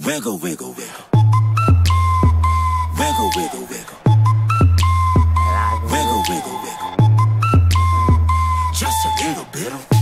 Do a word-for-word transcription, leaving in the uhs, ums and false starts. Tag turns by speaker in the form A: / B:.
A: Wiggle, wiggle, wiggle. Wiggle, wiggle, wiggle. Wiggle, wiggle, wiggle. Just a little bit of